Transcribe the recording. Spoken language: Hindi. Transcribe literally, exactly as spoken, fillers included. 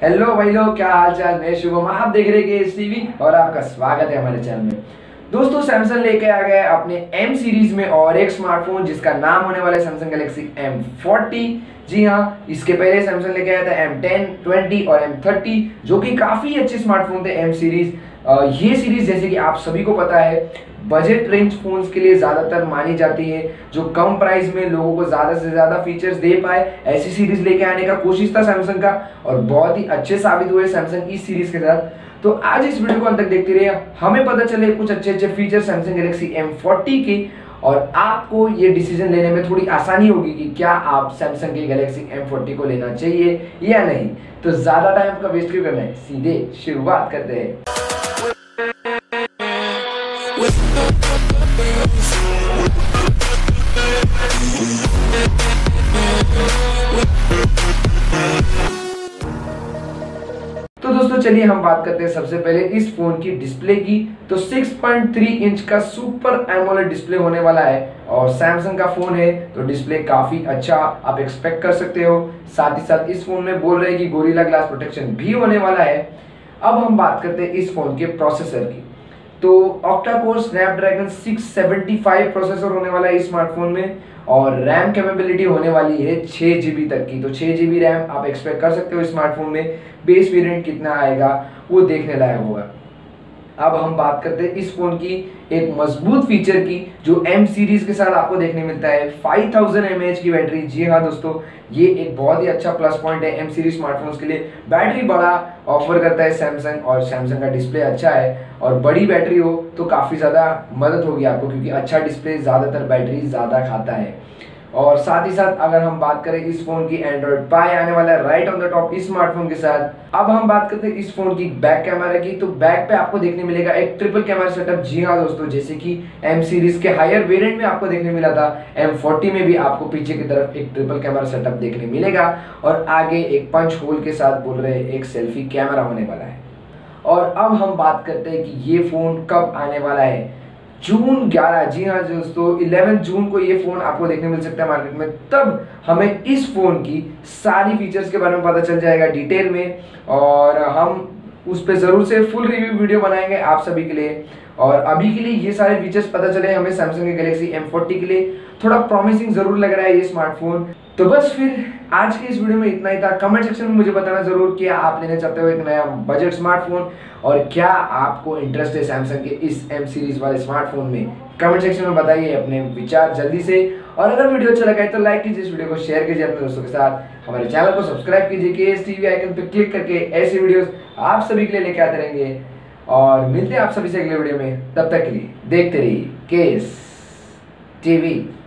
हेलो भाई लोग, क्या हाल चाल। मैं शुभम, आप देख रहे हैं केएस टीवी और आपका स्वागत है हमारे चैनल में। दोस्तों, सैमसंग लेके आ गया है अपने एम सीरीज में और एक स्मार्टफोन जिसका नाम होने वाला है सैमसंग गैलेक्सी एम फोर्टी। जी हाँ, इसके पहले सैमसंग लेके आया था एम टेन, ट्वेंटी और एम थर्टी, जो कि काफ़ी अच्छे स्मार्टफोन थे एम सीरीज। ये सीरीज जैसे कि आप सभी को पता है बजट रेंज फोन्स के लिए ज़्यादातर मानी जाती है, जो कम प्राइस में लोगों को ज़्यादा से ज़्यादा फीचर्स दे पाए। ऐसी सीरीज लेके आने का कोशिश था सैमसंग का और बहुत ही अच्छे साबित हुए सैमसंग इस सीरीज के साथ। तो आज इस वीडियो को अंत तक देखते रहिए, हमें पता चले कुछ अच्छे अच्छे feature Samsung Galaxy M forty के, और आपको ये डिसीजन लेने में थोड़ी आसानी होगी कि क्या आप सैमसंग के गैलेक्सी एम फोर्टी को लेना चाहिए या नहीं। तो ज़्यादा टाइम का वेस्ट क्यों करना है, सीधे शुरुआत करते हैं। तो दोस्तों चलिए हम बात करते हैं सबसे पहले इस फोन की डिस्प्ले की। तो सिक्स पॉइंट थ्री इंच का सुपर एमोलेड डिस्प्ले होने वाला है और सैमसंग का फोन है तो डिस्प्ले काफी अच्छा आप एक्सपेक्ट कर सकते हो। साथ ही साथ इस फोन में बोल रहे हैं कि गोरिल्ला ग्लास प्रोटेक्शन भी होने वाला है। अब हम बात करते हैं इस फोन के प्रोसेसर की। तो octa core Snapdragon six seventy five processor होने वाला है इस स्मार्टफोन में और रैम कैपेबिलिटी होने वाली है छः जी बी तक की। तो छः जी बी रैम आप एक्सपेक्ट कर सकते हो इस स्मार्टफोन में। बेस वेरिएंट कितना आएगा वो देखने लायक होगा। अब हम बात करते हैं इस फोन की एक मजबूत फीचर की जो एम सीरीज के साथ आपको देखने मिलता है, five thousand m A h की बैटरी। जी हाँ दोस्तों, ये एक बहुत ही अच्छा प्लस पॉइंट है एम सीरीज स्मार्टफोन्स के लिए। बैटरी बड़ा ऑफर करता है सैमसंग और सैमसंग का डिस्प्ले अच्छा है और बड़ी बैटरी हो तो काफ़ी ज़्यादा मदद होगी आपको, क्योंकि अच्छा डिस्प्ले ज़्यादातर बैटरी ज़्यादा खाता है। और साथ ही साथ अगर हम बात करें इस फोन की, एंड्रॉइड पाई आने वाला है राइट ऑन द टॉप इस स्मार्टफोन के साथ। अब हम बात करते हैं इस फोन की बैक कैमरा की। तो बैक पे आपको देखने मिलेगा एक ट्रिपल कैमरा सेटअप। जी हाँ दोस्तों, जैसे कि एम सीरीज के हायर वेरिएंट में आपको देखने मिला था, एम फोर्टी में भी आपको पीछे की तरफ एक ट्रिपल कैमरा सेटअप देखने मिलेगा और आगे एक पंच होल के साथ बोल रहे हैं एक सेल्फी कैमरा होने वाला है। और अब हम बात करते हैं कि ये फोन कब आने वाला है। जून ग्यारह, जी हाँ दोस्तों, ग्यारह जून को ये फोन आपको देखने मिल सकता है मार्केट में। तब हमें इस फोन की सारी फीचर्स के बारे में पता चल जाएगा डिटेल में और हम उस पर जरूर से फुल रिव्यू वीडियो बनाएंगे आप सभी के लिए। और अभी के लिए ये सारे फीचर्स पता चले हमें सैमसंग के गैलेक्सी एम फोर्टी के लिए। थोड़ा प्रॉमिसिंग जरूर लग रहा है ये स्मार्टफोन। तो बस फिर आज के इस वीडियो में इतना ही था। कमेंट सेक्शन में मुझे बताना जरूर कि आप लेना चाहते हो एक नया बजट स्मार्टफोन और क्या आपको इंटरेस्ट है सैमसंग के इस एम सीरीज वाले स्मार्टफोन में। कमेंट सेक्शन में बताइए अपने विचार जल्दी से। और अगर वीडियो अच्छा लगा है तो लाइक कीजिए, इस वीडियो को शेयर कीजिए अपने दोस्तों के साथ। हमारे चैनल को सब्सक्राइब कीजिए, केएस टीवी आइकन पर क्लिक करके ऐसे वीडियोस आप सभी के लिए लेके आते रहेंगे। और मिलते हैं आप सभी से अगले वीडियो में, तब तक के लिए देखते रहिए केएस टीवी।